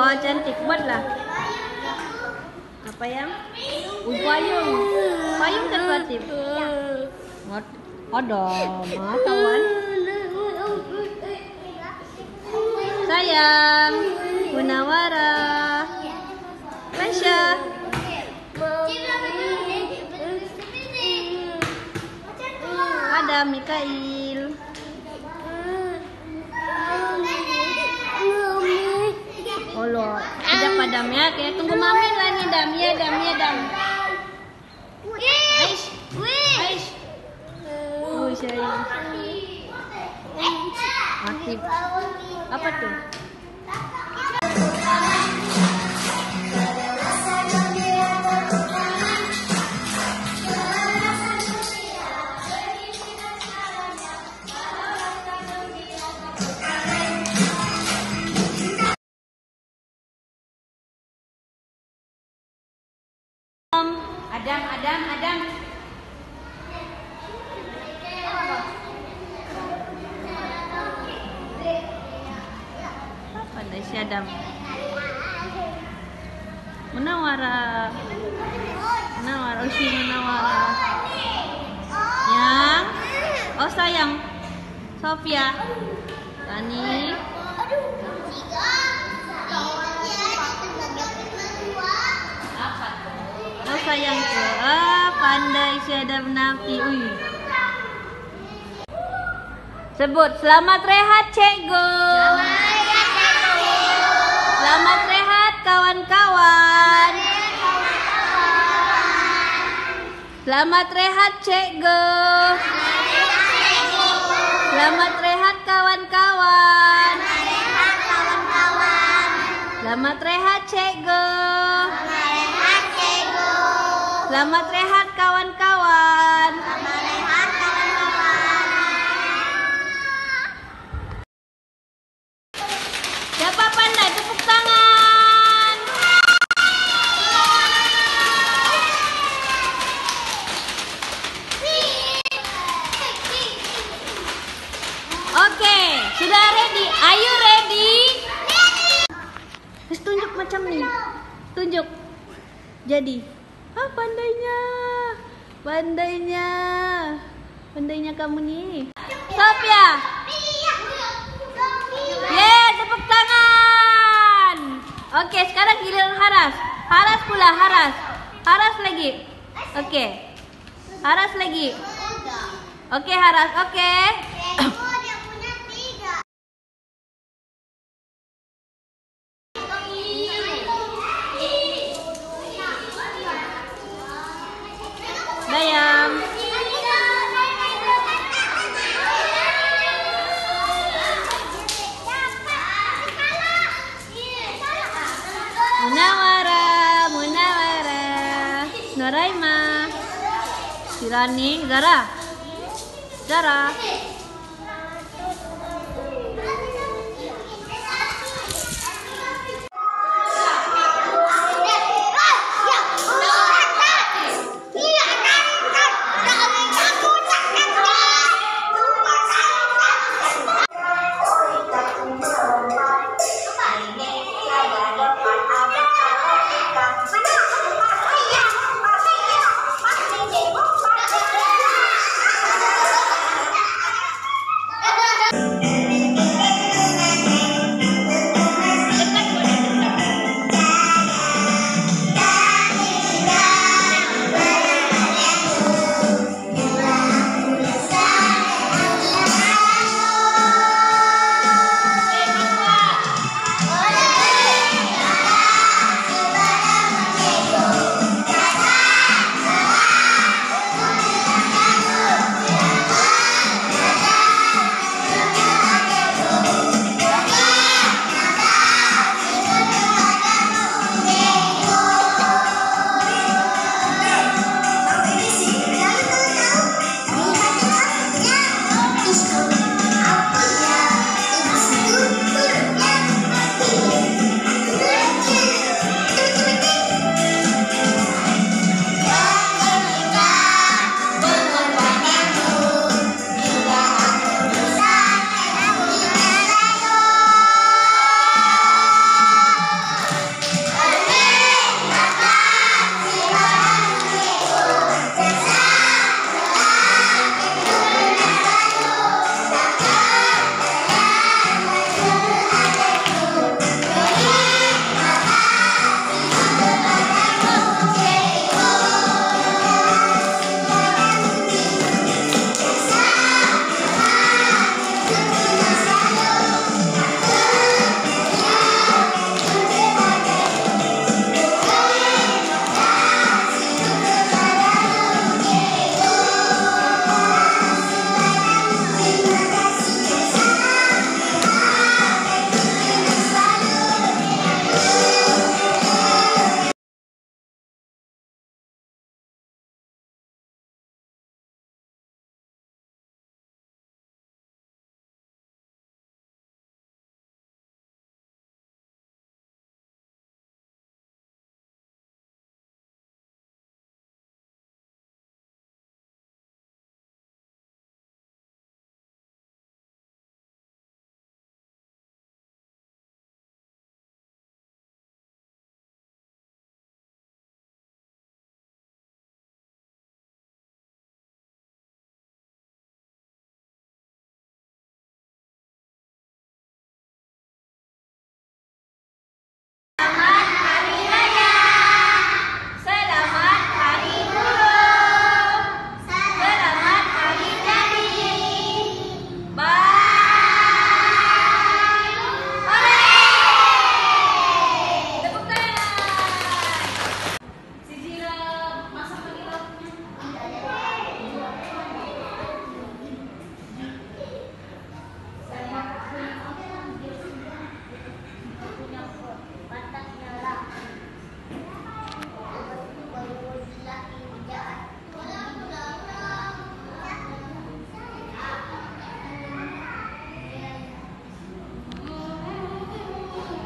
Oh, cantik. Buatlah. Apa yang? Payung. Payung kreatif. Ada, kawan. Sayang, Munawara, Masya. Ada Mikail. Allah, tidak padam ya. Kayak tunggu mami lah nih, Dam. Ya, Dam. Aish. Oh, sayang. Aktif. Apa tuh? Adam. Pandai si Adam. Munawara. Munawara. Yang. Oh sayang. Sofia. Tani. Oh sayang ke. Pandai si Adam Nafi. Sebut selamat rehat Cego. Selamat rehat kawan-kawan. Selamat rehat Cego. Selamat rehat kawan-kawan. Selamat rehat Cego. Selamat rehat kawan-kawan. Siapa pandai tepuk tangan? Oke, sudah ready? Are you ready? Terus tunjuk macam ni. Tunjuk. Jadi, pandainya kamu nih. Sofia. Tepuk tangan. Oke, sekarang giliran Haras. Haras pula, Haras lagi. Oke. Haras lagi. Oke, Haras. Oke. Dayam. Munawara. Noraima. Sirani, Zara.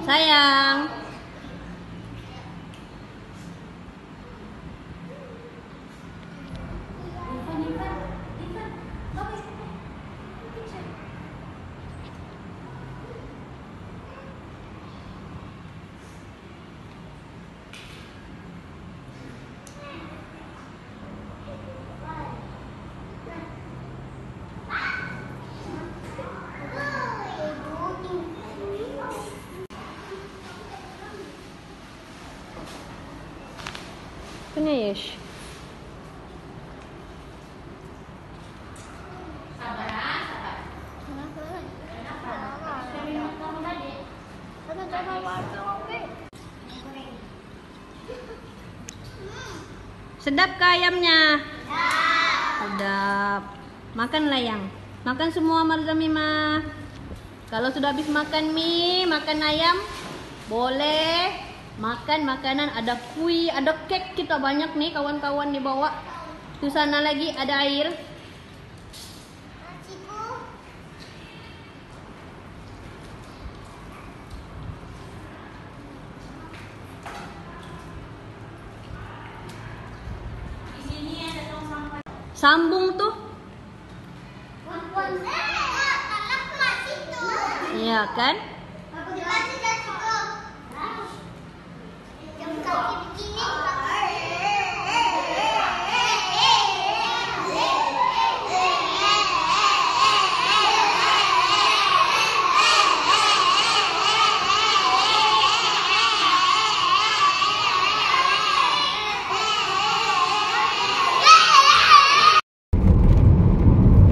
Sayang. Finish. Sedap ke ayamnya? Sedap. Makanlah yang. Makan semua Marza Mima. Kalau sudah habis makan mie, makan ayam, boleh makan makanan. Ada kue, ada kek kita banyak nih kawan-kawan dibawa. Di sana lagi ada air. Sambung tuh. Iya kan? Jam kaki begini.